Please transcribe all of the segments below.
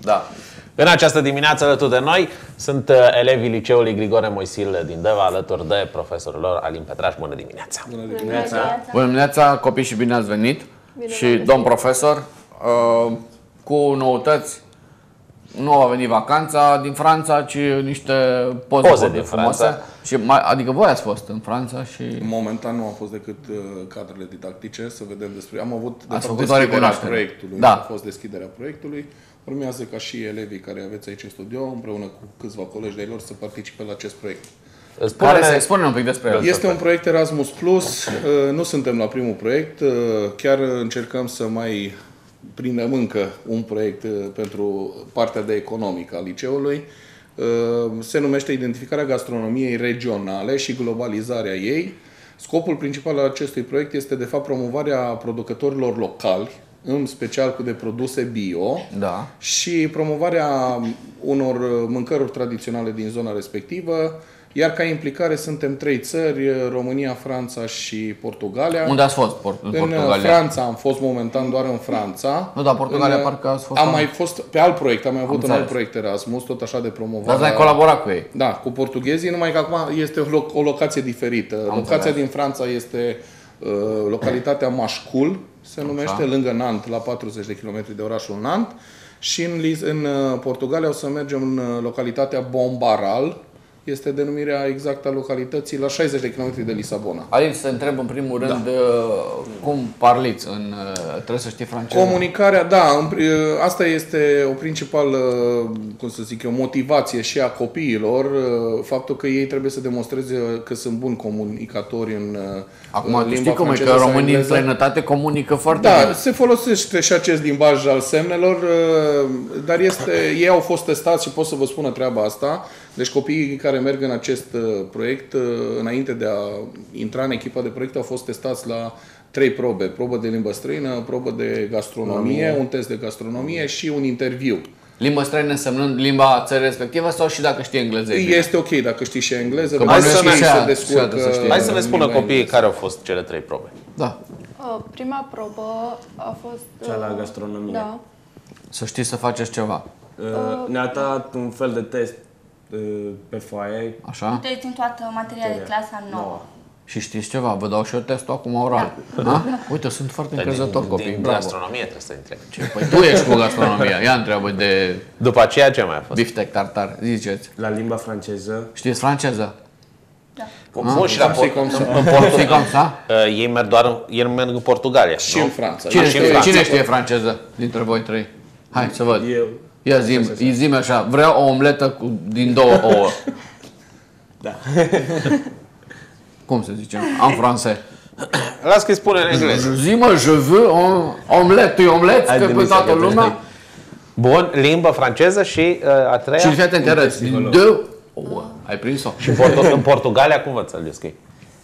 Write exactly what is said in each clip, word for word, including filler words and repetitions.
Da. În această dimineață alături de noi sunt elevii Liceului Grigore Moisil din Deva, alături de profesorul lor Alin Petraș. Bună dimineața! Bună dimineața! Bună dimineața, copii, și bine ați venit! Bine și domn profesor, uh, cu noutăți. Nu a venit vacanța din Franța, ci niște poze, poze din frumoase. Franța. Și mai, adică voi ați fost în Franța și... Momentan nu au fost decât uh, cadrele didactice, să vedem despre... Am avut de ați fapt făcut o deschiderea recunoaștere. proiectului. Da. A fost deschiderea proiectului. Urmează ca și elevii care aveți aici în studio, împreună cu câțiva colegi de-ai lor, să participe la acest proiect. Care se expune un pic despre el. Este un proiect Erasmus Plus, uh, nu suntem la primul proiect, uh, chiar încercăm să mai prindem încă un proiect uh, pentru partea de economică a liceului. Se numește Identificarea gastronomiei regionale și globalizarea ei. Scopul principal al acestui proiect este, de fapt, promovarea producătorilor locali, în special cu de produse bio, da. și promovarea unor mâncăruri tradiționale din zona respectivă. Iar ca implicare suntem trei țări, România, Franța și Portugalia. Unde ați fost? Port în, în Portugalia? Franța am fost momentan doar în Franța. Nu, dar Portugalia în, parcă ați fost... Am mai fost pe alt proiect, am mai avut am un înțeles. alt proiect Erasmus, tot așa de promovare. Dar ai colaborat cu ei? Da, cu portughezii, numai că acum este o, o locație diferită. Am Locația înțeles. din Franța este uh, localitatea Mașcul, se numește, așa, lângă Nantes, la patruzeci de kilometri de orașul Nantes. Și în, în Portugalia o să mergem în localitatea Bombaral, este denumirea exactă a localității, la șaizeci de kilometri de Lisabona. Alin, să întreb în primul rând, da. cum parliți? În, trebuie să știi franceză? Comunicarea, da, asta este o principală, cum să zic eu, motivație și a copiilor, faptul că ei trebuie să demonstreze că sunt buni comunicatori în Acum, limba știi cum e, franceză că sau românii în engleză. străinătate comunică foarte Da, bine. se folosește și acest limbaj al semnelor, dar este, ei au fost testați și pot să vă spună treaba asta. Deci copiii care merg în acest proiect, înainte de a intra în echipa de proiect, au fost testați la trei probe. Probă de limbă străină, probă de gastronomie, un test de gastronomie și un interviu. Limba străină însemnând limba țării respectivă sau și dacă știi engleză? Este ok dacă știi și engleză, Hai să, ne, se descurcă. Hai să ne spună copiii care au fost cele trei probe. Da. Uh, prima probă a fost... Uh, Cea la gastronomie. Da. Să știți să faceți ceva. Uh, Ne-a dat un fel de test uh, pe foaie. Așa? Deci în toată materia de clasa nouă. Și știți ceva, vă dau și eu testul acum oral. Da. Da? Uite, sunt foarte încrezător copii. Din Bravo. gastronomie trebuie să întreb. Păi tu ești cu gastronomia. Ia întreabă de După aceea ce mai a fost? biftec tartar. Ziceți. La limba franceză. Știți franceză? Bun, și la Cum Port- să- În Portugal, da? Uh, ei merg doar în, ei merg în Portugalia. Și nu? în Franța. Cine, și în știe, Franța. cine știe franceză dintre voi trei? Hai să văd. Eu. Ia zi-mi, zi-mi așa, vreau o omletă cu, din două ouă. Da. Cum se zice? En français. Las că îi spune în engleză. Zi-mă, je veux un omelette, tu omelette, Hai, că pe Denise, toată că lumea. Bun, limbă franceză și uh, a treia. Și fii atent, arăți. Din două ouă. Ai prins-o? Și în, Porto- în Portugalia cum vă înțelegeți că e?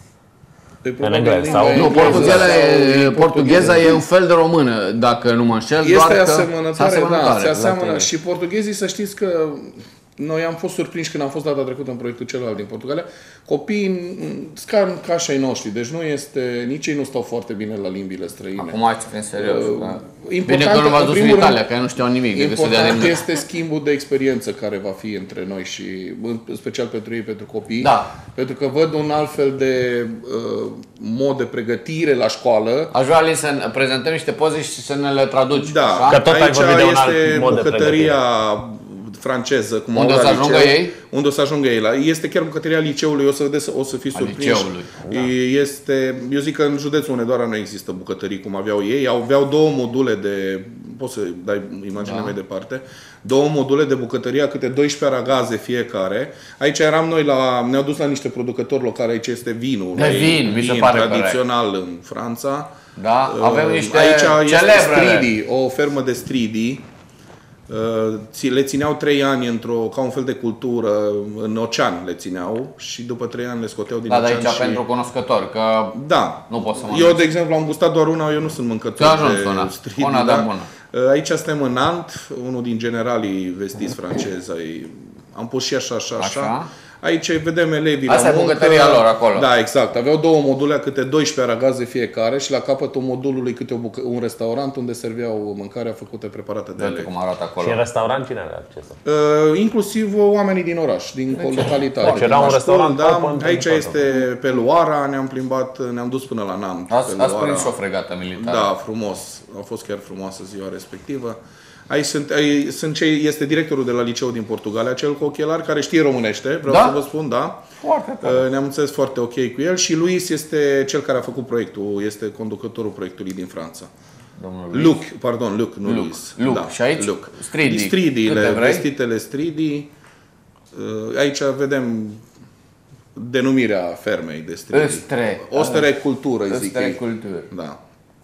În engleză sau- Nu, portugheza e, portugheza e un fel de română, dacă nu mă înșel. Este doar că asemănătoare, da, se la aseamănă. tine. Și portughezii, să știți că noi am fost surprinși când am fost data trecută în proiectul celălalt din Portugalia. Copiii scar ca așa ai noștri, deci nu este, nici ei nu stau foarte bine la limbile străine. Acum hai să fim serios. Uh, da. important, Bine că nu v-ați dus în primul Italia, rând, că ei nu știau nimic. decât să dea Important din- este schimbul de experiență care va fi între noi și în special pentru ei, pentru copii. Da. Pentru că văd un alt fel de uh, mod de pregătire la școală. Aș vrea, Alin, să ne prezentăm niște poze și să ne le traduci. Da, așa? Că tot ai aici vorbit de un alt este mod de bucătăria franceză. Cum Unde au o să la ajungă liceu, ei? Unde o să ajungă ei. La- Este chiar bucătăria liceului, o să vedeți, o să fiți A surprinși. liceului, da. Este, eu zic că în județul Hunedoara nu există bucătării cum aveau ei. Aveau două module de, poți să dai imaginea Da. mai departe, două module de bucătărie, câte doisprezece aragaze fiecare. Aici eram noi, la, ne-au dus la niște producători locali, aici este vinul. De la- vin, mi se pare tradițional în Franța. Da, avem niște Aici este celebrele. Stridi, o fermă de Stridi. Uh, Le țineau trei ani într-o, ca un fel de cultură, în ocean le țineau și după trei ani le scoteau din Da, dar ocean aici și... pentru cunoscători, că Da. nu pot să mă Eu, gândesc. de exemplu, am gustat doar una, eu nu sunt mâncător Ți-a ajuns de una. Stridi. Una da. de bună. Uh, Aici suntem în Nantes, unul din generalii vestiți francezi. ai- Am pus și așa, așa, așa. Așa. Aici vedem elevii Asta la e muncă. bucătăria lor acolo. Da, exact. Aveau două module, câte doisprezece aragaze fiecare și la capătul modulului câte o bucă- un restaurant unde serveau mâncarea făcută preparată de Uite elevi. cum arată acolo. Și în restaurant cine are acces? Uh, inclusiv oamenii din oraș, din localitate. Deci era un Din restaurant Mașcul, top în- da. Aici în este pe Luara, ne-am plimbat, ne-am dus până la Nant. Ați, pe ați Luara. prins și o fregată militară. Da, frumos. A fost chiar frumoasă ziua respectivă. Aici sunt, aici sunt cei, este directorul de la liceu din Portugalia, cel cu ochelari, care știe românește, vreau Da? să vă spun, da. Foarte tare. Uh, Ne-am înțeles foarte ok cu el și Luis este cel care a făcut proiectul, este conducătorul proiectului din Franța. Domnul Luc, pardon, Luc, nu Luc. Luis. Luc. Da, Și aici Luc. stridii. Stridiile, Câte vrei? vestitele stridii. Uh, Aici vedem denumirea fermei de stridii. Ăstre. Ostrecultură, îi zic ei. Ostrecultură. Da.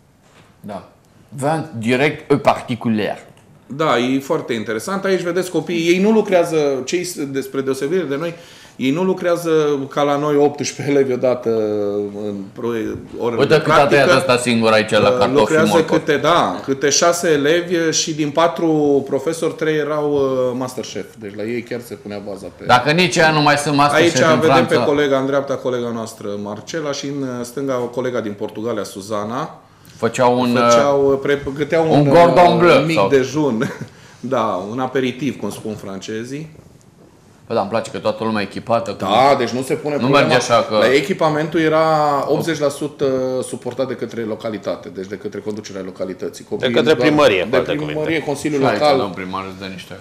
Da. Vin direct et particulier. Da, e foarte interesant. Aici vedeți copiii, ei nu lucrează, cei despre deosebire de noi, ei nu lucrează ca la noi optsprezece elevi odată în ore de Uite cât a practică. tăiat ăsta singur aici la cartofi și Lucrează morcov. câte, da, câte șase elevi și din patru profesori, trei erau uh, masterchef. Deci la ei chiar se punea baza pe... Dacă nici ea nu mai sunt Aici masterchef în vedem Franța. pe colega, în dreapta colega noastră Marcela și în stânga o colega din Portugalia, Suzana. Făceau un... Făceau, pre, găteau un un, cordon uh, bleu mic sau- dejun. Da, un aperitiv, cum spun francezii. Bă, dar îmi place că toată lumea e echipată. Cu... Da, deci nu se pune Nu problema. merge așa că- La echipamentul era optzeci la sută suportat de către localitate, deci de către conducerea localității. Copiii către doar- primărie, cu de alte primărie, cuvinte. Consiliul Și aici, Local. domn primar, îți dă niște...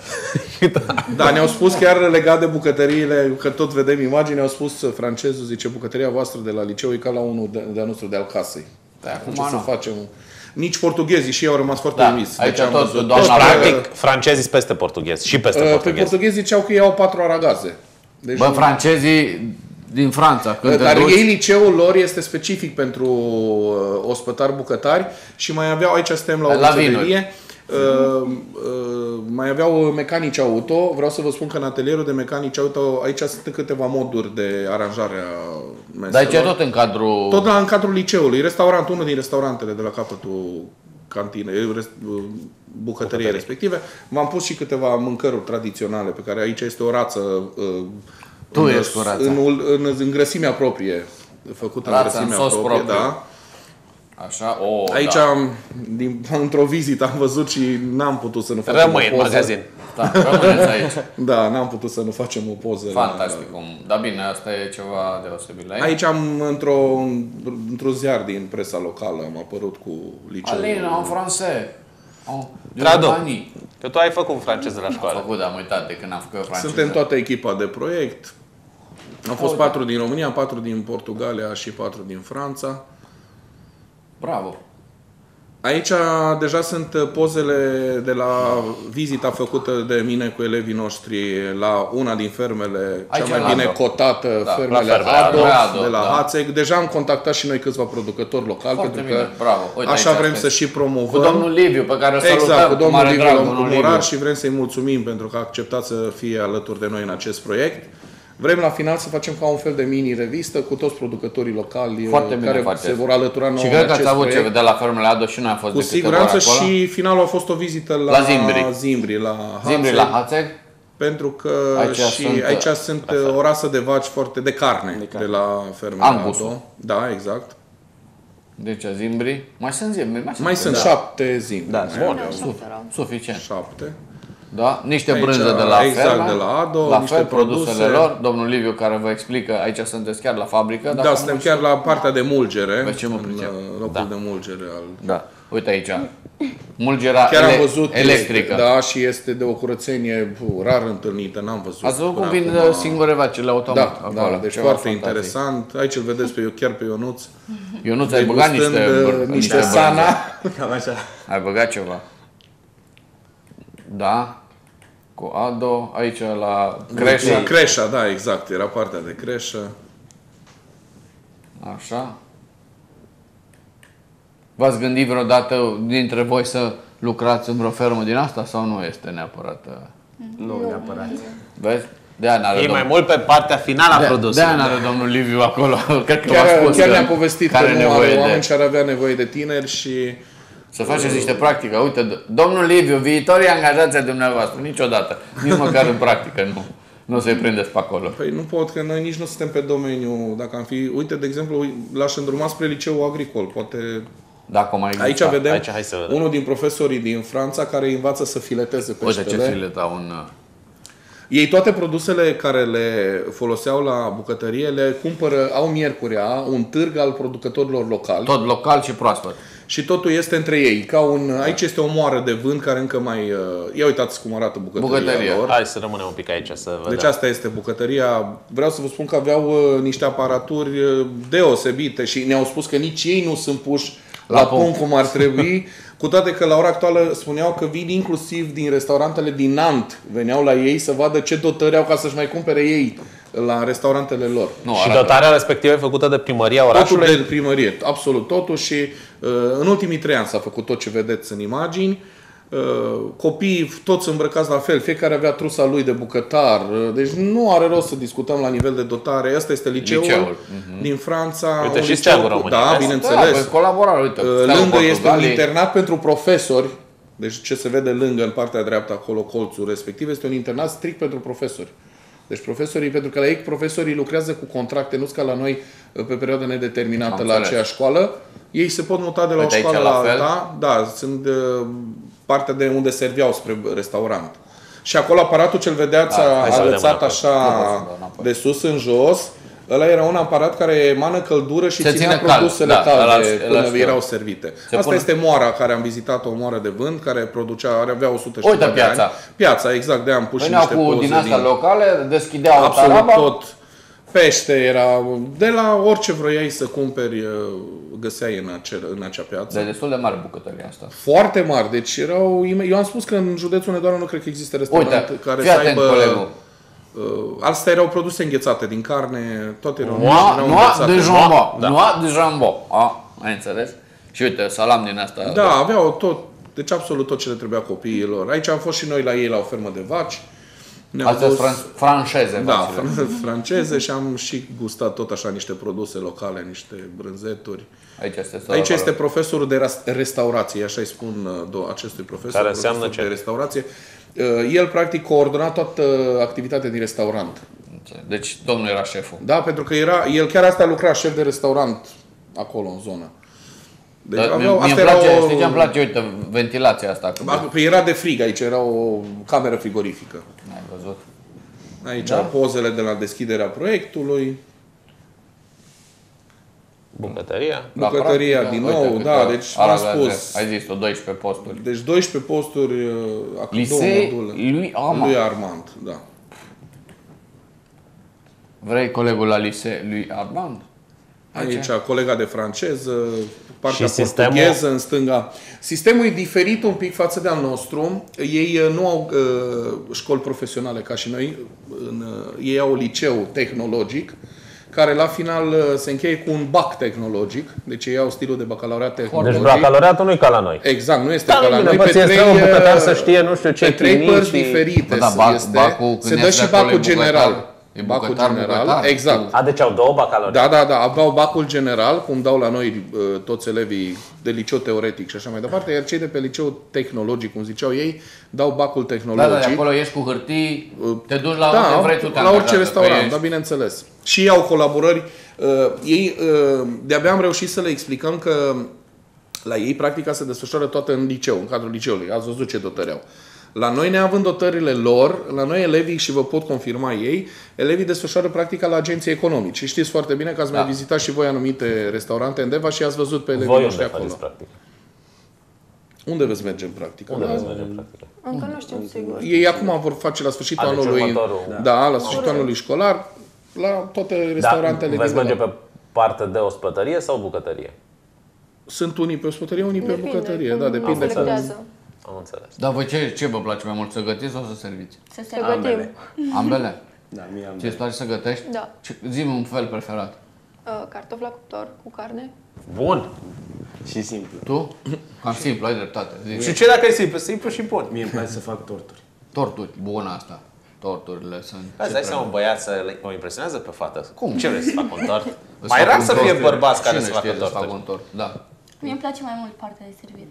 Da, ne-au spus chiar legat de bucătăriile, că tot vedem imagini, ne-au spus francezul, zice, bucătăria voastră de la liceu e ca la unul de, de-a nostru de al casei. Da, acum Ce să nu. facem? Nici portughezii și ei au rămas foarte Da, uimiți. aici Deci am tot văzut. doamna Toți, Practic, francezii sunt peste portughezi și peste Pe portughezi. portughezi ziceau că ei au patru aragaze. Deci Bă, francezii din Franța, când te Dar duci... ei, liceul lor este specific pentru uh, ospătari bucătari și mai aveau, aici suntem la o La bucătărie, uh, uh, mai aveau mecanici auto. Vreau să vă spun că în atelierul de mecanici auto, aici sunt câteva moduri de aranjare a meselor. Dar aici e tot în cadrul... Tot la, în cadrul liceului. Restaurant, unul din restaurantele de la capătul cantinei, bucătăriei respective. V-am pus și câteva mâncăruri tradiționale, pe care aici este o rață uh, Tu în, ești cu rața. în, în, în grăsimea proprie, făcută Rața în grăsimea în sos proprie, propriu. da. Așa, o, Aici, da. am, din, într-o vizită am văzut și n-am putut să nu facem Rămâi o în poză. magazin. Da, rămâneți aici. Da, n-am putut să nu facem o poză. Fantastic. Cum... Dar bine, asta e ceva deosebit la ei. Aici am, într-o, într-un ziar din presa locală, am apărut cu liceul. Alina, în francez. Oh, de Tradu. România. Că tu ai făcut franceză la Am școală. făcut, am uitat de când am făcut franceză. Suntem toată echipa de proiect. Au fost Uite. patru din România, patru din Portugalia și patru din Franța. Bravo. Aici deja sunt pozele de la vizita făcută de mine cu elevii noștri la una din fermele Aici cea mai la bine Ado. cotată, Da, fermele la fermele Ado, Ado, de la da. Hațeg. Deja am contactat și noi câțiva producători locali, Foarte pentru bine, că bravo. Uite, așa aici vrem sunteți. să și promovăm. Cu domnul Liviu, pe care o salutăm Exact, cu domnul mare Liviu drag, la domnul Murar Liviu. și vrem să-i mulțumim pentru că a acceptat să fie alături de noi în acest proiect. Vrem la final să facem ca un fel de mini-revistă cu toți producătorii locali Foarte bine care faceți. se vor alătura nouă Și în cred că acest ați avut ce proiect. vedea la fermele Ado și noi am fost Cu de câteva siguranță ori acolo. și finalul a fost o vizită la, La Zimbri. Zimbri, la Hațeg, Zimbri la Hațeg. pentru că Aici și sunt- aici sunt o rasă de vaci foarte de carne de, carne. de la fermele Angusul. Ado. Da, exact. Deci Zimbri. Mai sunt Zimbri. Mai, Mai sunt da. șapte Zimbri. Da, mai bun. aveau. Șapte erau. Suficient. Șapte. Da? Niște Aici, brânză de la exact, fermă. de la Ado, la niște fel, produsele produse. lor. Domnul Liviu care vă explică, aici sunteți chiar la fabrică. Da, dacă suntem nu chiar la partea de mulgere, Vezi ce mă în pricep. uh, locul Da. de mulgere al Da. Uite aici. Mulgera Chiar am ele- văzut, electrică. Este, da, și este de o curățenie puh, rar întâlnită, n-am văzut. Ați văzut cum până vin acum. singure vacile automat Da, acolo. da, deci Ceva foarte fantastic. interesant. Aici îl vedeți pe, chiar pe Ionuț. Eu nu ți-ai băgat niște, degustând, uh, br- niște brânză. sana. Cam așa. Ai băgat ceva. Da. Cu Ado. Aici la creșă. Creșa, da, exact. Era partea de creșă. Așa. V-ați gândit vreodată dintre voi să lucrați în vreo fermă din asta sau nu este neapărat? uh, Nu neapărat. Vezi? De-aia n-are E domnul- mai mult pe partea finală a de- produsului. de-aia n-are domnul Liviu acolo. Cred că v-a Chiar, spus chiar că ne-a povestit că care nu nevoie are de... oameni și ar avea nevoie de tineri și... Să faceți niște practică. Uite, domnul Liviu, viitorii angajați ai dumneavoastră, niciodată. Nici măcar în practică, nu. nu o să-i prindeți pe acolo. Păi nu pot, că noi nici nu suntem pe domeniu. Dacă am fi... Uite, de exemplu, l-aș îndruma spre liceul agricol. Poate... Dacă mai Aici exista. vedem Aici, hai să vedem. unul din profesorii din Franța care învață să fileteze Uite peștele. ce fileta un... Ei toate produsele care le foloseau la bucătărie le cumpără, au miercurea, un târg al producătorilor locali. Tot local și proaspăt. Și totul este între ei. Ca un, aici este o moară de vânt care încă mai... Uh, ia uitați cum arată bucătăria, Bucătăria. lor. Hai să rămânem un pic aici să vedem. Deci asta este bucătăria. Vreau să vă spun că aveau uh, niște aparaturi uh, deosebite și ne-au spus că nici ei nu sunt puși la, La punct punct. cum ar trebui. Cu toate că la ora actuală spuneau că vin inclusiv din restaurantele din Nantes. Veneau la ei să vadă ce dotări au ca să-și mai cumpere ei la restaurantele lor. Nu, Și arată. dotarea respectivă e făcută de primăria Totul orașului? de primărie, absolut totul și uh, în ultimii trei ani s-a făcut tot ce vedeți în imagini. Uh, copiii toți îmbrăcați la fel, fiecare avea trusa lui de bucătar, uh, deci nu are rost să discutăm la nivel de dotare. Asta este liceul, Liceul, din Franța. Uite, un și liceu steagul cu- României, Da, vezi? bineînțeles. Da, pe colaborare, uite. Uh, steagul Lângă este un Portugaliei. internat pentru profesori. Deci ce se vede lângă, în partea dreaptă, acolo, colțul respectiv, este un internat strict pentru profesori. Deci profesorii, pentru că la ei profesorii lucrează cu contracte, nu ca la noi pe perioadă nedeterminată Am la înțeles. aceeași școală. Ei se pot muta de la Uite, o aici școală la la fel. alta. Da, sunt uh, partea de unde serveau spre restaurant. Și acolo aparatul ce-l vedeați Da, hai să vedem agățat înapoi. așa Nu pot să dau înapoi. de sus în jos, ăla era un aparat care emană căldură și Se ținea ține cald. produsele Da, ăla- calde ăla până știu. erau servite. Se Asta pune- este moara care am vizitat-o, o moară de vânt, care producea, are avea o sută și Uite ceva de piața. ani. Piața, exact, de am pus și Veneau niște cu poze din astea locale, deschideau absolut taraba. tot. Pește era, de la orice vroiai să cumperi, găseai în, acel, în acea piață. De destul de mare bucătăria asta. Foarte mari, deci erau, eu am spus că în județul Hunedoara nu cred că există restaurant Uite, care fii să atent, aibă... colegul. Uh, astea erau produse înghețate din carne, toate erau, Noa, erau noa înghețate. de jambon. Da. Noa de jambon. A, ai înțeles? Și uite, salam din asta. Da, aveau tot, deci absolut tot ce le trebuia copiilor. Aici am fost și noi la ei la o fermă de vaci. Ne-au Astea sunt dus- fran- franceze, Da, vacile. fran- franceze și am și gustat tot așa niște produse locale, niște brânzeturi. Aici este Aici este profesorul de ras- restaurație, așa îi spun uh, do- acestui profesor. Care profesor înseamnă ce? de restaurație. Uh, El, practic, coordona toată activitatea din restaurant. Deci domnul era șeful. Da, pentru că era, el chiar asta lucra, șef de restaurant, acolo, în zonă. Deci Dar aveau, mie îmi asta place, era o, știi ce îmi place? Uite, ventilația asta. Că Păi era de frig aici, era o cameră frigorifică. ai văzut? Aici Da. pozele de la deschiderea proiectului. Bucătăria. La Bucătăria practică, din uite nou, câte da, deci v-am aragaze. spus. Ai zis-o, doisprezece posturi. Deci doisprezece posturi, uh, acum două Licee module. lui Armand. Lui Armand, da. Vrei colegul la licee lui Armand? Aici, colega de franceză, partea Și sistemul? portugheză în stânga. Sistemul e diferit un pic față de al nostru. Ei uh, nu au uh, școli profesionale ca și noi. În, uh, ei au liceu tehnologic, care la final uh, se încheie cu un bac tehnologic. Deci ei au stilul de bacalaureat Deci tehnologic. bacalaureatul nu e ca la noi. Exact, nu este Da, ca la bine, noi. bă, ți este un bucătar să știe nu știu ce pe trei chimii părți și- diferite Bă, da, bac- este. bacul, Se când dă ești și acolo, bacul e bucătar. general. E Bacul bucătar, general, bucătar. exact. A, deci au două bacalaureate. Da, da, da, aveau bacul general, cum dau la noi uh, toți elevii de liceu teoretic și așa mai departe, iar cei de pe liceu tehnologic, cum ziceau ei, dau bacul Da, tehnologic. da, de acolo ieși cu hârtii, te duci la Da, unde vrei tu, te la orice angajează, că restaurant, ești- da, bineînțeles. Și ei au colaborări. Uh, ei, uh, de-abia am reușit să le explicăm că la ei practica se desfășoară toată în liceu, în cadrul liceului. Ați văzut ce dotări au. La noi, neavând dotările lor, la noi elevii, și vă pot confirma ei, elevii desfășoară practica la agenții economici. Și știți foarte bine că ați Da. mai vizitat și voi anumite restaurante în Deva și ați văzut pe elevii Voi noștri unde acolo. faceți practic? Unde veți merge în practică? Unde La- veți merge în practică? Încă nu știm sigur. Ei acum vor face la sfârșitul A, deci anului. următorul. Da, la sfârșitul anului școlar, la toate restaurantele Da, veți din merge Deva. pe parte de ospătărie sau bucătărie? Sunt unii pe ospătărie, unii pe Depinde, bucătărie. cum Da, depinde. Am selectează. Am înțeles. Dar voi ce, ce vă place mai mult, să gătiți sau să serviți? Să se Să gătim. Ambele. Ambele? Da, mie am. Ce îți place să gătești? Da. Ce, zi-mi un fel preferat. Uh, Cartofi la cuptor cu carne. Bun. Și simplu. Tu? Cam simplu, ai dreptate. Zic. Și ce dacă e simplu? Simplu și bun. Mie îmi place să fac torturi. Torturi, bună asta. Torturile sunt... Îți dai seama un băiat să le- o impresionează pe fată? Cum? Ce vrei să fac un tort? Îți Mai fac rar un să fie tort. bărbați care Cine să facă știe să facă torturi. un tort? Da. Mie îmi place mai mult partea de servire.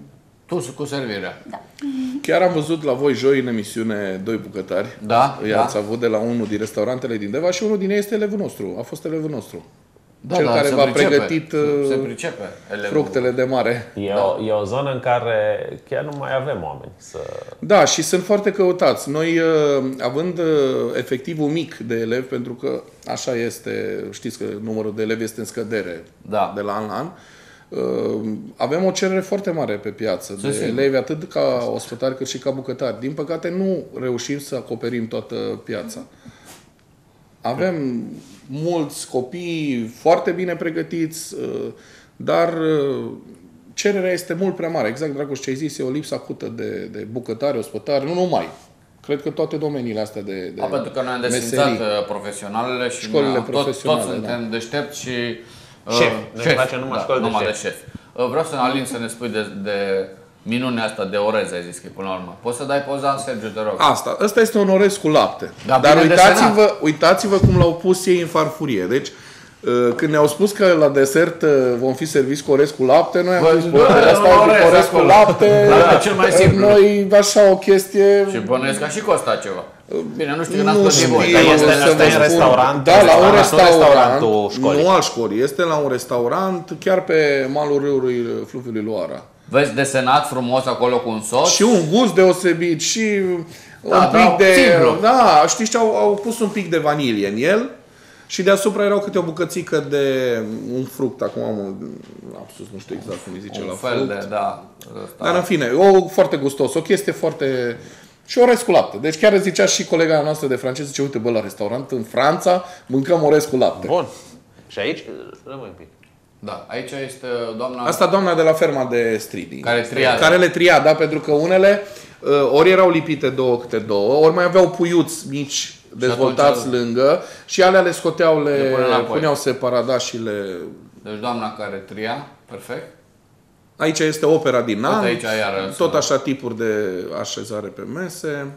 Tu cu servirea. Da. Chiar am văzut la voi joi în emisiune doi bucătari. Da, I-ați da. avut de la unul din restaurantele din Deva și unul din ei este elevul nostru. A fost elevul nostru. Da, Cel da, care se v-a pricepe. pregătit Se uh, pricepe. Elevul. fructele de mare. E, o, e o zonă în care chiar nu mai avem oameni să... Da, și sunt foarte căutați. Noi, uh, având uh, efectivul mic de elevi, pentru că așa este, știți că numărul de elevi este în scădere Da. de la an la an, uh, avem o cerere foarte mare pe piață de sigur. elevi, atât ca ospătari cât și ca bucătari. Din păcate nu reușim să acoperim toată piața. Avem mulți copii foarte bine pregătiți, uh, dar uh, cererea este mult prea mare. Exact, Dragoș, ce ai zis, e o lipsă acută de, de bucătari, ospătari, nu numai. Cred că toate domeniile astea de, de A, pentru că noi am meserii. desfințat uh, profesionalele și Școlile ne-am- tot, profesionale, toți suntem da. deștepți și... Uh, Șef. Ne place numai școli de numai șef. de șef. Uh, vreau să, Alin, să ne spui de, de minunea asta de orez, ai zis că e până la urmă. Poți să dai poza, Sergiu, te rog? Asta, ăsta este un orez cu lapte. Da, Dar bine uitați-vă, uitați-vă cum l-au pus ei în farfurie. Deci, uh, când ne-au spus că la desert uh, vom fi serviți cu orez cu lapte, noi am Bă, zis, bă, bă, e asta un e orez orez cu acolo. lapte. Da, cel mai simplu. Noi, așa, o chestie... Și bănuiesc că și costa ceva. Bine, nu știu că n-ați Nu plătit știu, voi. Dar dar este- să asta vă e în spun. restaurant? Da, la un Restaurant, nu restaurant, restaurantul școlii. nu al școlii, este la un restaurant chiar pe malul râului fluviului Loara. Vezi desenat frumos acolo cu un sos. Și un gust deosebit și Da, un da, pic de... simplu. Da, știți ce, au, au pus un pic de vanilie în el și deasupra erau câte o bucățică de un fruct, acum am un lapsus, nu știu exact cum îi zice un la fel fruct. de, da. ăsta. Dar în fine, o foarte gustos, o chestie foarte... Și orez cu lapte. Deci chiar zicea și colega noastră de franceză, zice, uite bă, la restaurant în Franța mâncăm orez cu lapte. Bun. Și aici, rămâi un pic. Da, aici este doamna... Asta doamna de la ferma de striding. Care triază. Care le tria, da, pentru că unele uh, ori erau lipite două câte două, ori mai aveau puiuți mici dezvoltați atunci- lângă și alea le scoteau, le, Le pune înapoi. puneau separat, da, și le... Deci doamna care tria, perfect. Aici este opera din Tot Nantes, aici iară tot să- așa tipuri de așezare pe mese.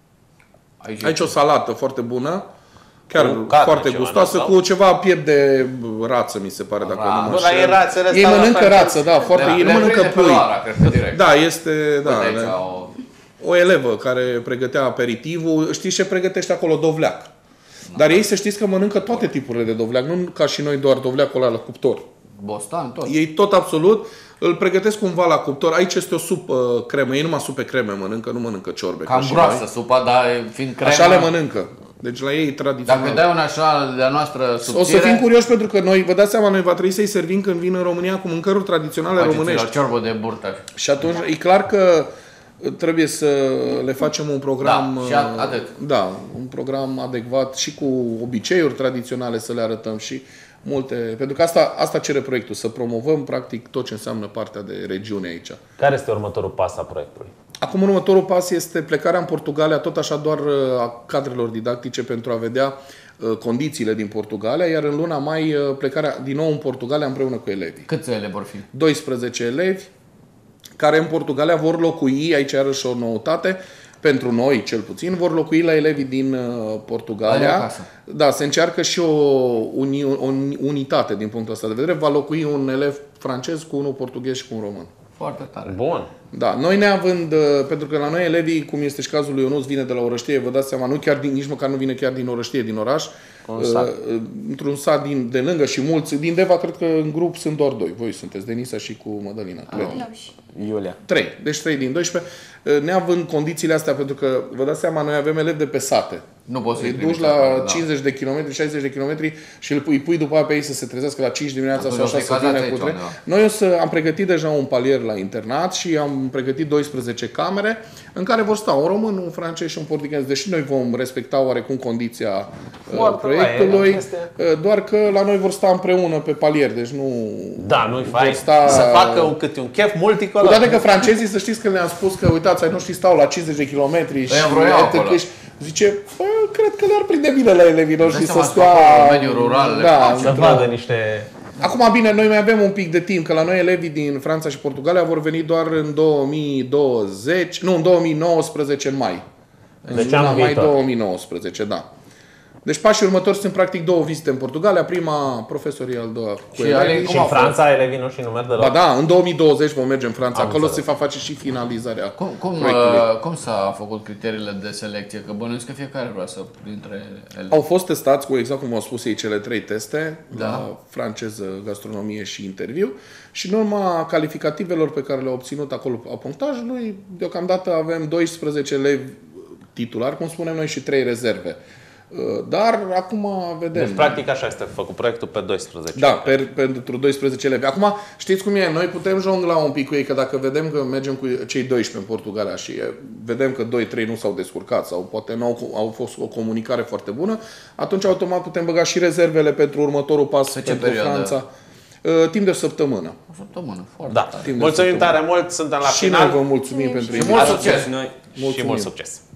Aici, Aici o salată foarte bună, chiar Cu carne foarte ceva, gustoasă, da? cu ceva piept de rață, mi se pare, dacă Ra- nu mă Bă, dar e înșel. rață, Ei restaurant mănâncă francez. rață, da, foarte, ei nu le mănâncă prinde pe pui. Loara, cred că direct. Da, este, da, Uite aici le- o... o elevă care pregătea aperitivul. Știți ce pregătește acolo? Dovleac. Dar ei să știți că mănâncă toate tipurile de dovleac, nu ca și noi doar dovleacul ăla la cuptor. Bostan, tot. Ei tot absolut îl pregătesc cumva la cuptor. Aici este o supă cremă. Ei numai supe creme mănâncă, nu mănâncă ciorbe. ca Cam și groasă noi. supa, dar fiind cremă... Așa le mănâncă. Deci la ei e tradițional. Dacă dai una așa de-a noastră subțire... O să fim curioși pentru că noi, vă dați seama, noi va trebui să-i servim când vin în România cu mâncăruri tradiționale faceți românești. la ciorbă de burtă. Și atunci e clar că trebuie să le facem un program, Da, și at- atât. da, un program adecvat și cu obiceiuri tradiționale să le arătăm și multe, pentru că asta, asta cere proiectul, să promovăm practic tot ce înseamnă partea de regiune aici. Care este următorul pas a proiectului? Acum următorul pas este plecarea în Portugalia, tot așa doar a cadrelor didactice pentru a vedea uh, condițiile din Portugalia, iar în luna mai uh, plecarea din nou în Portugalia împreună cu elevii. Câți ele vor fi? doisprezece elevi care în Portugalia vor locui, aici iarăși o noutate, pentru noi cel puțin, vor locui la elevii din uh, La ei Portugalia. acasă. Da, se încearcă și o, uni, o unitate din punctul ăsta de vedere. Va locui un elev francez cu unul portughez și cu un român. Foarte tare. Bun. Da, noi neavând, uh, pentru că la noi elevii, cum este și cazul lui Ionuț, vine de la Orăștie, vă dați seama, nu chiar din, nici măcar nu vine chiar din Orăștie, din oraș, Un sat. uh, într-un sat din, de lângă și mulți. Din Deva, cred că în grup sunt doar doi. Voi sunteți, Denisa și cu Mădălina. cred. Eu și Iulia. trei. Deci trei din doisprezece. Neavând condițiile astea, pentru că, vă dați seama, noi avem elevi de pe sate. Nu poți să-i Îi duci trimiți la acolo, da. cincizeci de kilometri, șaizeci de kilometri și îl pui, îi pui după aia pe ei să se trezească la cinci dimineața Atunci sau o să-i așa să cazați vină aici cu tren. undeva. Noi o să am pregătit deja un palier la internat și am pregătit doisprezece camere în care vor sta un român, un francez și un portughez. Deși noi vom respecta oarecum condiția uh, Foarte proiectului, bine, este- uh, doar că la noi vor sta împreună pe palier, deci nu... Da, nu-i vor fain. sta- Să facă un, câte un chef Cu multicolor. toate că francezii, să știți că le-am spus că, uitați, ai noștri stau la cincizeci de kilometri și Ăia vroiau acolo. etăcă și zice, bă, cred că le-ar prinde bine la elevii noștri Dai să seama, stea... acolo, în mediul rural, le da, place. Să într-o- vadă niște... Acum, bine, noi mai avem un pic de timp, că la noi elevii din Franța și Portugalia vor veni doar în două mii douăzeci, nu, în două mii nouăsprezece, în mai. În Deci luna anul mai viitor. două mii nouăsprezece, da. Deci pașii următori sunt practic două vizite în Portugalia, prima profesorii, al doua cu Și elevii. ale- Și în Franța elevii noștri nu merg deloc? Ba da, în două mii douăzeci vom merge în Franța, Am acolo înțeles. se va face și finalizarea Cum, cum, proiectului. uh, cum s-a făcut criteriile de selecție? Că bănuiesc că fiecare vrea să dintre ele. Au fost testați cu, exact cum au spus ei, cele trei teste, Da. la franceză, gastronomie și interviu. Și în urma calificativelor pe care le-au obținut acolo a punctajului, deocamdată avem doisprezece elevi titulari, cum spunem noi, și trei rezerve. Dar acum vedem. Deci, practic, așa este făcut proiectul pe doisprezece. Da, per, pentru doisprezece elevi. Acum, știți cum e? Noi putem jongla un pic cu ei, că dacă vedem că mergem cu cei doisprezece în Portugalia și vedem că doi trei nu s-au descurcat sau poate nu au, au fost o comunicare foarte bună, atunci automat putem băga și rezervele pentru următorul pas Pe ce pentru perioadă? Franța. Uh, timp de o săptămână. O săptămână, foarte Da. tare. Timp de Mulțumim săptămână. tare mult, suntem la Și final. noi vă mulțumim pentru Și invitație. mult succes! Noi Și mult succes!